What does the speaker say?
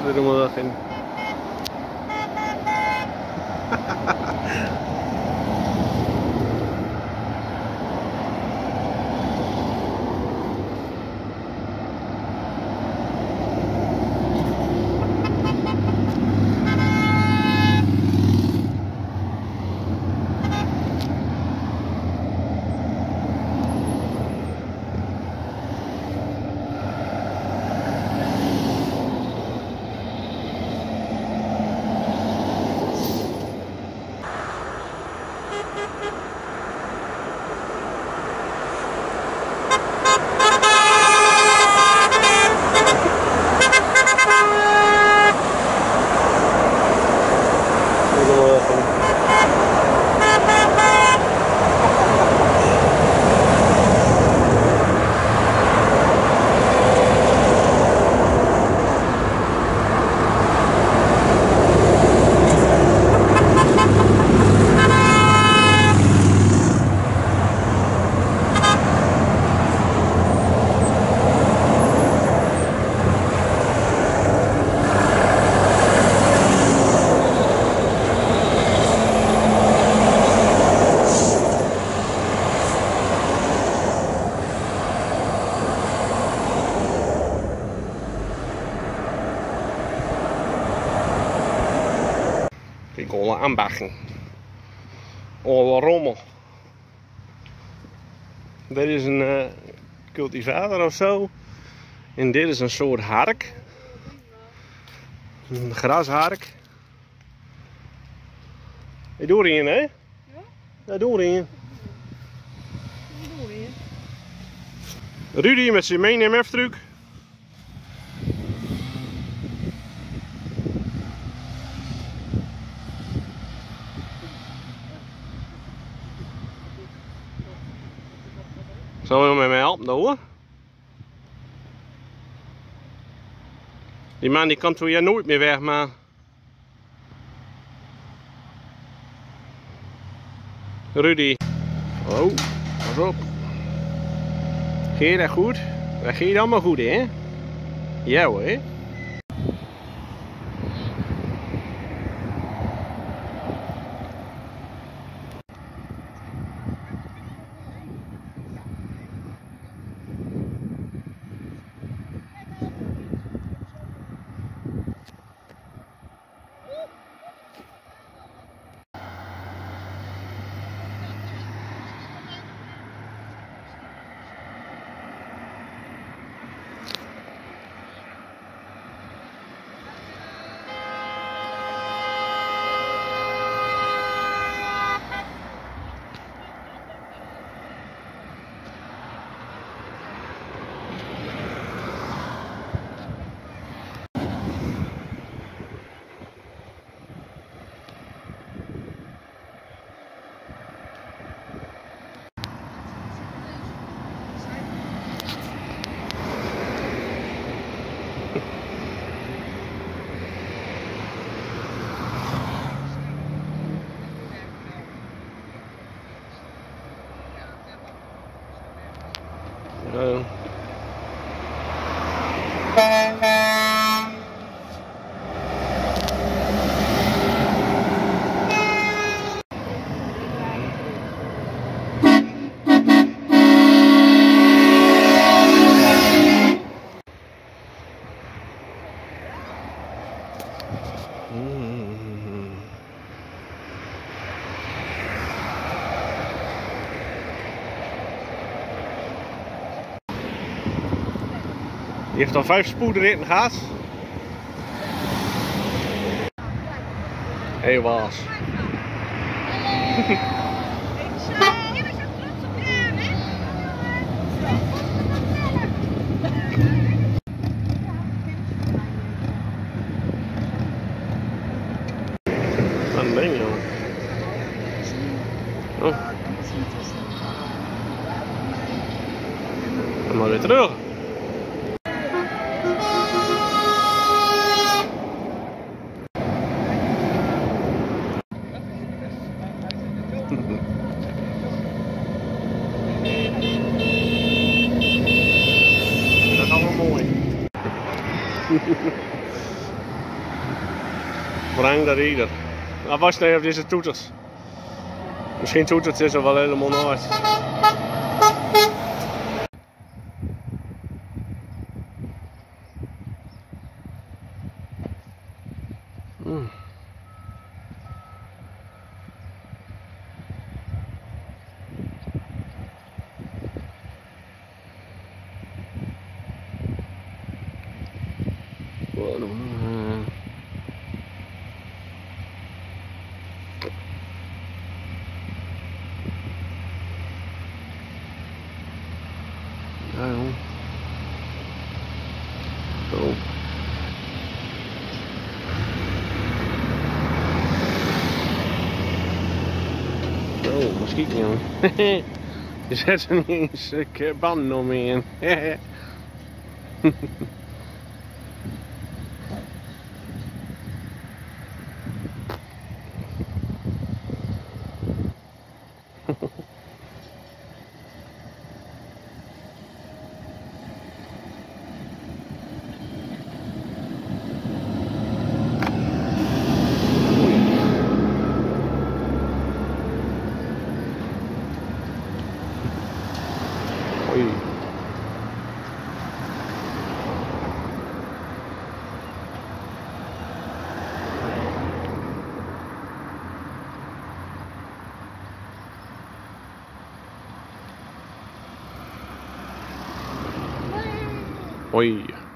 Goedemorgen. Kijk, alle aanbagging. Alle rommel. Dit is een cultivator of zo. En dit is een soort hark. Een grashark. Je doet erin, hè? Ja? Ja, doe erin. Rudy met zijn MF-truc. Zal je met mij helpen, hoor? Die man die kan voor jou nooit meer weg, maar... Rudy. Oh, pas op. Ging je dat goed? Dat ging allemaal goed, hè? Ja hoor. Die heeft al 5 spoedritten gehad. Helaas. Wat een ding, joh. Oh. Dan maar weer terug. Dat is allemaal mooi. Frank de Rieder. Nou, was nee, of deze toeters. Misschien toetert het wel helemaal nooit. Ja, joh. Zo. Zo, misschien jongen. Je zet er niet eens banden om in. Oei. Oei.